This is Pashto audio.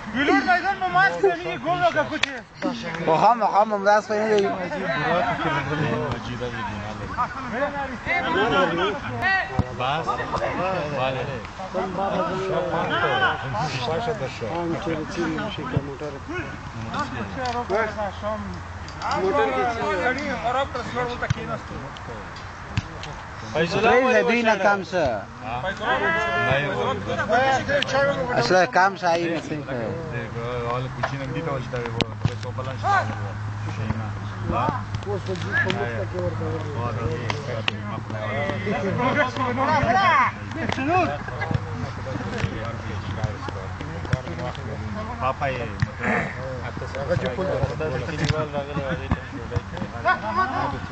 بلور میدان ما ماست کنی گل رو که کچه خواهم ممتاز کنی دیگه بس بالله باشه داشو خراب ترسلور بولتا کی نستو پریز دوینا کم شه اصلا کم شه این مثل این که حالا کوچینم دیتا باشه داره باید سوپلان شده شیما لا Papa ye motor. Atas. Agak jepul. Ada festival lagi.